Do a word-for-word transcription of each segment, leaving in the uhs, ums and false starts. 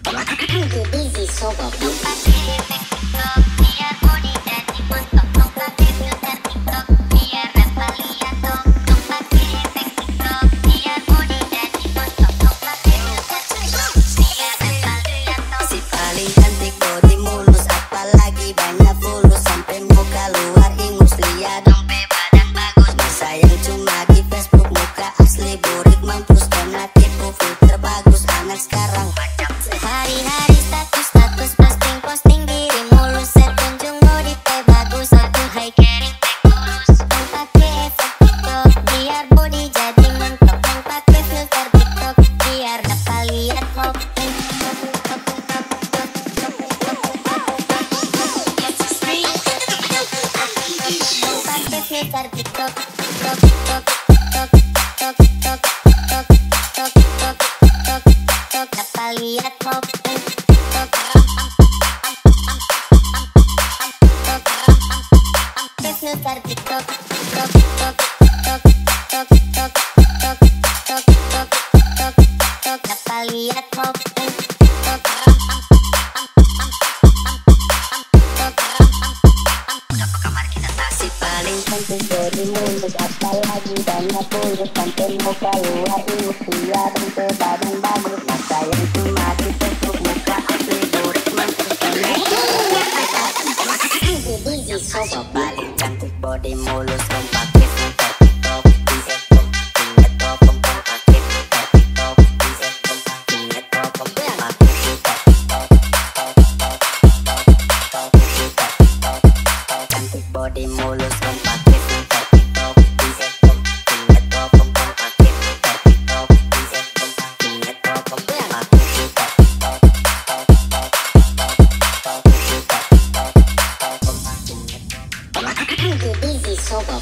Busy sobat. Apalagi banyak pulus sampai muka luar ini sia dan sebadan bagus. Masa yang cuma di Facebook muka asli buruk busy sobat. Paling cantik body mulus kompak filter TikTok bisa punya top kompak aktif TikTok bisa punya top kompak cantik body mulus kompak busy sobat.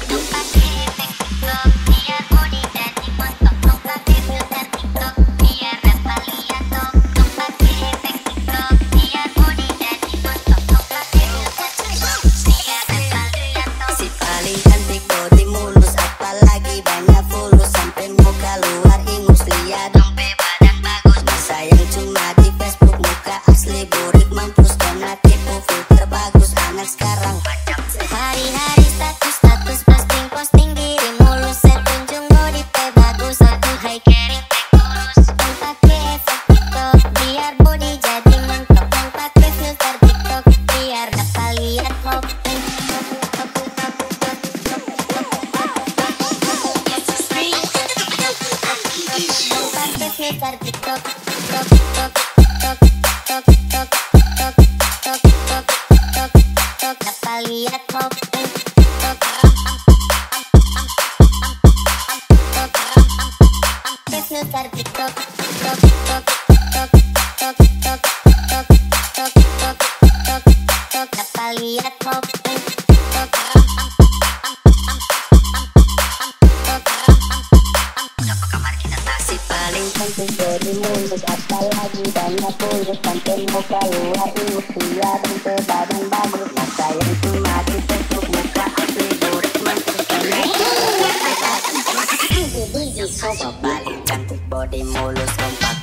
Apalagi banyak pulus sampai muka luar ini sia dan sebadan bagus. Masa yang cuma di Facebook muka asli buruk busy sobat. Paling cantik body mulus kompak